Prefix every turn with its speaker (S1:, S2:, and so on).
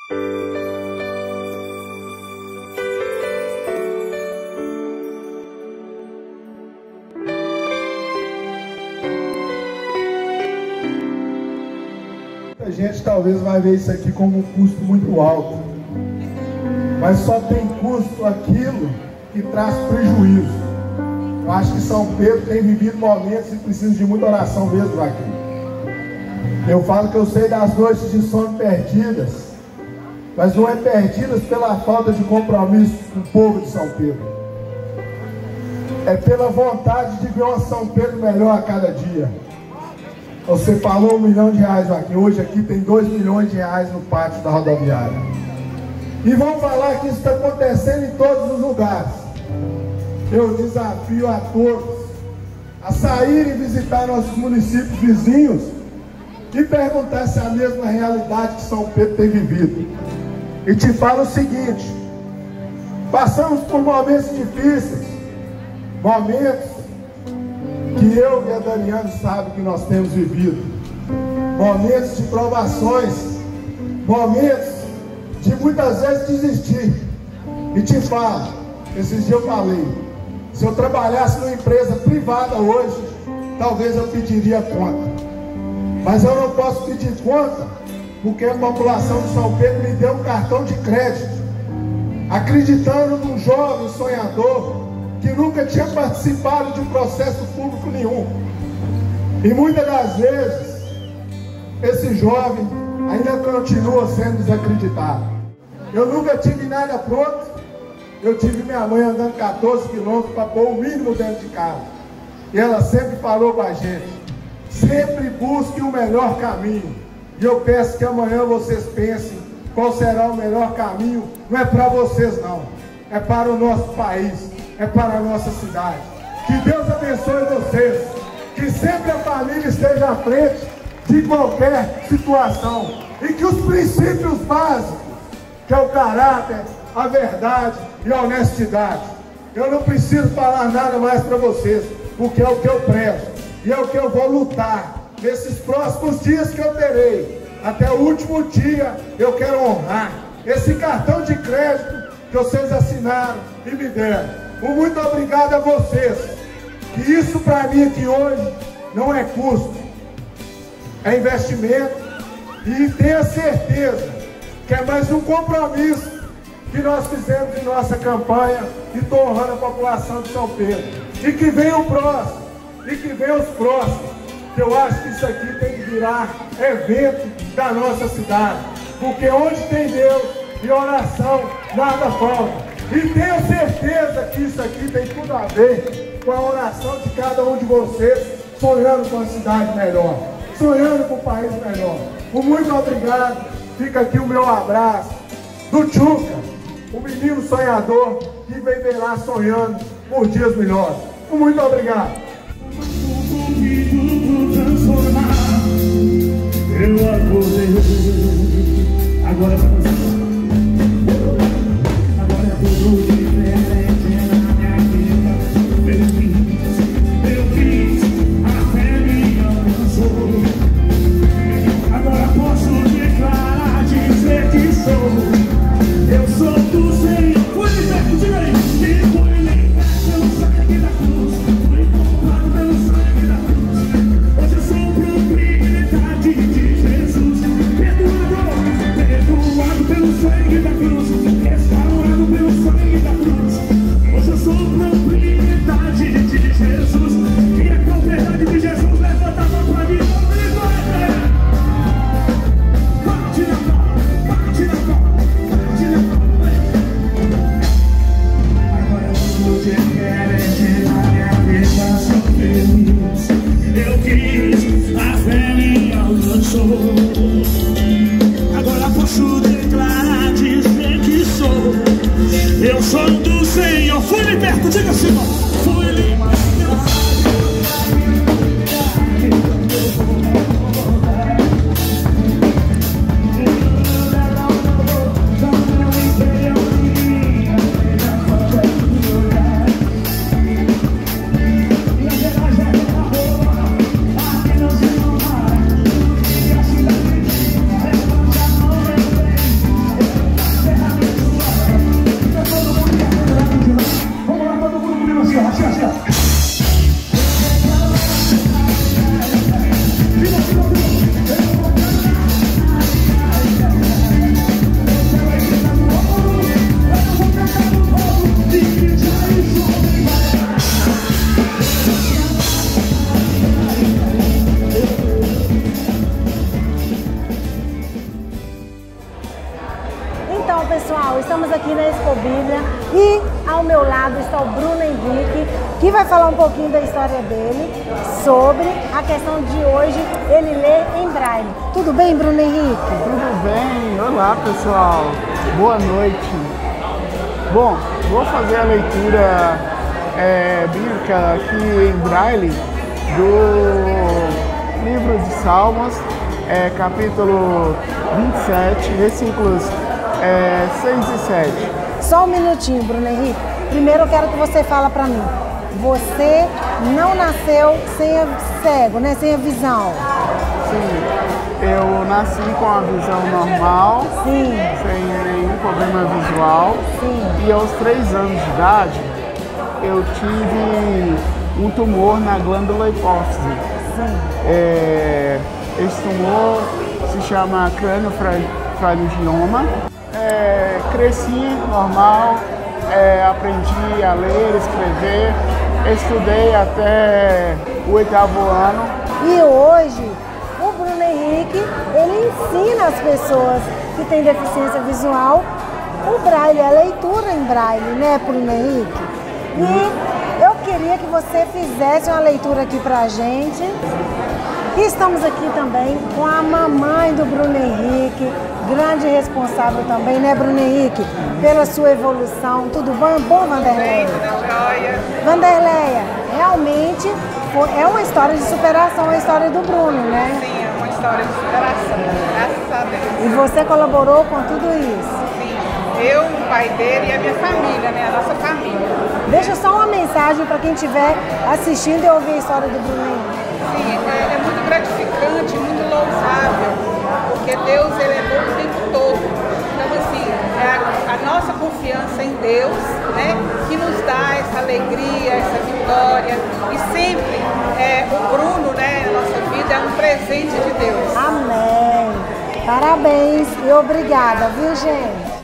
S1: A gente talvez vai ver isso aqui como um custo muito alto, mas só tem custo aquilo que traz prejuízo. Eu acho que São Pedro tem vivido momentos e precisa de muita oração mesmo aqui. Eu falo que eu sei das noites de sono perdidas, mas não é perdidas pela falta de compromisso com o povo de São Pedro. É pela vontade de ver uma São Pedro melhor a cada dia. Você falou R$1 milhão, Joaquim. Hoje aqui tem R$2 milhões no pátio da rodoviária. E vamos falar que isso está acontecendo em todos os lugares. Eu desafio a todos a sair e visitar nossos municípios vizinhos e perguntar se é a mesma realidade que São Pedro tem vivido. E te falo o seguinte: passamos por momentos difíceis, momentos que eu e a Dariane sabem que nós temos vivido, momentos de provações, momentos de muitas vezes desistir. E te falo, esses dias eu falei, se eu trabalhasse numa empresa privada hoje, talvez eu pediria conta, mas eu não posso pedir conta porque a população de São Pedro me deu um cartão de crédito, acreditando num jovem sonhador que nunca tinha participado de um processo público nenhum. E muitas das vezes, esse jovem ainda continua sendo desacreditado. Eu nunca tive nada pronto. Eu tive minha mãe andando 14 quilômetros para pôr o mínimo dentro de casa. E ela sempre falou com a gente: sempre busque o melhor caminho. E eu peço que amanhã vocês pensem qual será o melhor caminho. Não é para vocês não, é para o nosso país, é para a nossa cidade. Que Deus abençoe vocês, que sempre a família esteja à frente de qualquer situação, e que os princípios básicos, que é o caráter, a verdade e a honestidade, eu não preciso falar nada mais para vocês, porque é o que eu prezo e é o que eu vou lutar nesses próximos dias que eu terei. Até o último dia eu quero honrar esse cartão de crédito que vocês assinaram e me deram. Muito obrigado a vocês, que isso para mim aqui hoje não é custo, é investimento, e tenha certeza que é mais um compromisso que nós fizemos em nossa campanha e estou honrando a população de São Pedro. E que venha o próximo, e que venha os próximos, que eu acho que isso aqui tem que virar evento da nossa cidade, porque onde tem Deus e oração, nada falta. E tenho certeza que isso aqui tem tudo a ver com a oração de cada um de vocês, sonhando com a cidade melhor, sonhando com o país melhor. Muito obrigado. Fica aqui o meu abraço do Tchuca, o menino sonhador que viverá sonhando por dias melhores. Muito obrigado.
S2: Eu acordei, agora pra você. Agora é tudo diferente na minha vida. Eu fiz, a fé me alcançou. Agora posso declarar, dizer que eu sou do Senhor. Foi liberto, diga aí. E foi liberto pelo sangue da cruz. Foi comprado pelo sangue da cruz. Hoje eu sou propriedade de Jesus. Perdoado pelo sangue da cruz. Restaurado pelo sangue da cruz. Hoje eu sou propriedade de Jesus. E a propriedade de Jesus levanta a mão pra mim. Bate na palma, bate na palma, bate na palma. Agora tudo que quero na minha vida, sou feliz. Eu quis, a fé me alcançou. Agora posso declarar, dizer que sou. Eu sou do Senhor. Fui liberto, diga assim, fui liberto.
S3: pessoal, estamos aqui na Expo-Bíblia e ao meu lado está o Bruno Henrique, que vai falar um pouquinho da história dele, sobre a questão de hoje, ele lê em braille. Tudo bem, Bruno Henrique?
S4: Tudo bem? Olá, pessoal. Boa noite. Bom, vou fazer a leitura bíblica aqui em braille do livro de Salmos, capítulo 27, versículos 6 e 7.
S3: Só um minutinho, Bruno Henrique. Primeiro eu quero que você fale para mim. Você não nasceu cego, né? Sem a visão.
S4: Sim, eu nasci com a visão normal,
S3: Sim.
S4: sem nenhum problema visual.
S3: Sim.
S4: E aos 3 anos de idade, eu tive um tumor na glândula hipófise.
S3: Sim.
S4: Esse tumor se chama crâniofaringioma. Cresci normal, aprendi a ler, escrever, estudei até o 8º ano.
S3: E hoje, o Bruno Henrique, ele ensina as pessoas que têm deficiência visual o braille, a leitura em braille, né, Bruno Henrique? E eu queria que você fizesse uma leitura aqui pra gente. E estamos aqui também com a mamãe do Bruno Henrique, grande responsável também, né, Bruno Henrique, pela sua evolução. Tudo bom? Bom, Vanderleia? Vanderleia, realmente é uma história de superação, a história do Bruno, né?
S5: Sim, é uma história de superação, graças a Deus.
S3: E você colaborou com tudo isso?
S5: Sim, eu, o pai dele e a minha família, né, a nossa família.
S3: Deixa só uma mensagem para quem estiver assistindo e ouvir a história do Bruno Henrique.
S5: Sim, é muito gratificante, muito louvável, porque Deus, ele é bom o tempo todo. Então, assim, é a nossa confiança em Deus, né, que nos dá essa alegria, essa vitória. E sempre, o Bruno, né, na nossa vida, é um presente de Deus.
S3: Amém. Parabéns e obrigada, viu, gente?